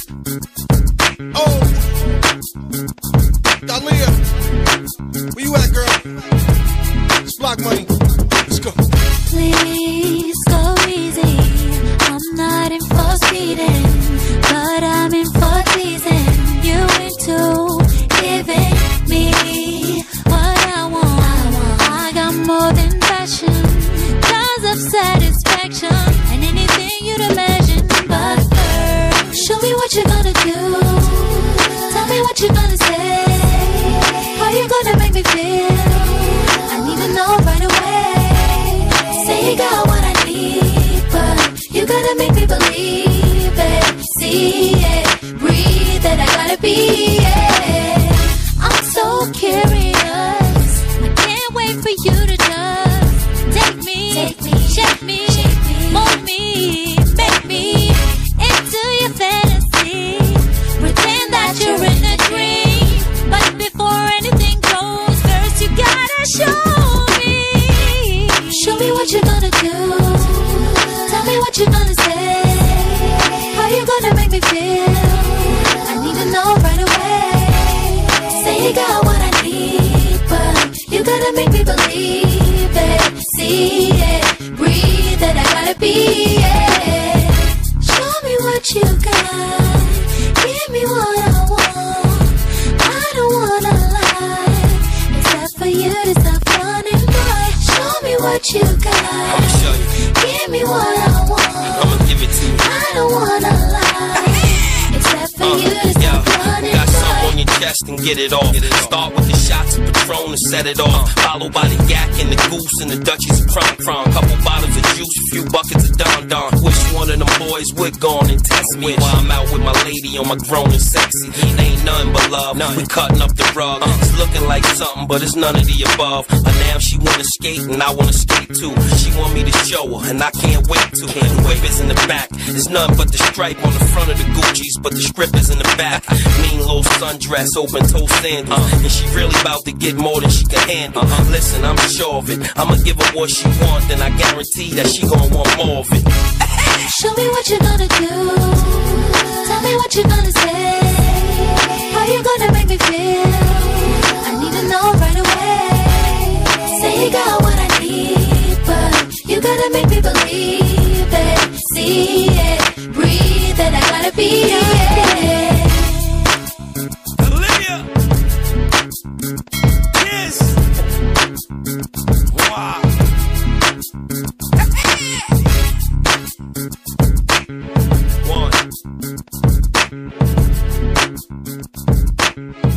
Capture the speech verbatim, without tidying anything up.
Oh, Dalia, where you at, girl? It's block money. Let's go. Please go easy. I'm not in for speeding, but I'm in for teasing. You into giving me what I want. I got more than passion, cause of satisfaction, and anything you'd imagine. But first, show me what you're gonna do. Tell me what you're gonna say. How you gonna make me feel? I need to know right away. Say you got what I need, but you gotta make me believe it. See it, breathe it, I gotta be it. I'm so curious, I can't wait for you to just take me, take me, shake me, shake me, mold me, make me into your fantasy. Pretend that you're in a dream, but before anything goes, first you gotta show me. Show me what you're gonna do. Tell me what you're gonna say. How you gonna make me feel? I need to know right away. Say you got what I need, but you gotta make me believe it. See it, breathe it, I gotta be it. Show me what you got. Give me what I want. I don't wanna lie, except for you to stop running by. Show me what you got. I'ma show you. Give me what I want. I'ma give it to you. I don't wanna lie, except for Uh, you to yo, stop running got something by. on your chest and get it off. Start with the shots of Patron and set it off. Followed by the yak and the goose and the Dutchies of Prom Prom. Couple bottles of juice, a few buckets of Don Don. Wish one of them boys would go on and test me while I'm out with my lady on my grown and sexy. It ain't nothing but love. We cutting up the rug. It's looking like something, but it's none of the above. But now she wanna skate and I wanna skate too. She want me to show her and I can't wait to. The whip is in the back. It's nothing but the stripe on the front of the Gucci's, but the strip is in the back. Mean little sundress, open toe sandals, and she really about to get more than she can handle. Listen, I'm sure of it. I'ma give her what she want, then I guarantee that she gon' want more of it. Show me what you're gonna do. Tell me what you're gonna say. How you gonna make me feel? I need to know right away. Say you got what I need, but you gotta make me believe it. See it, breathe it, I gotta be it. Olivia! Yes! Wow! One.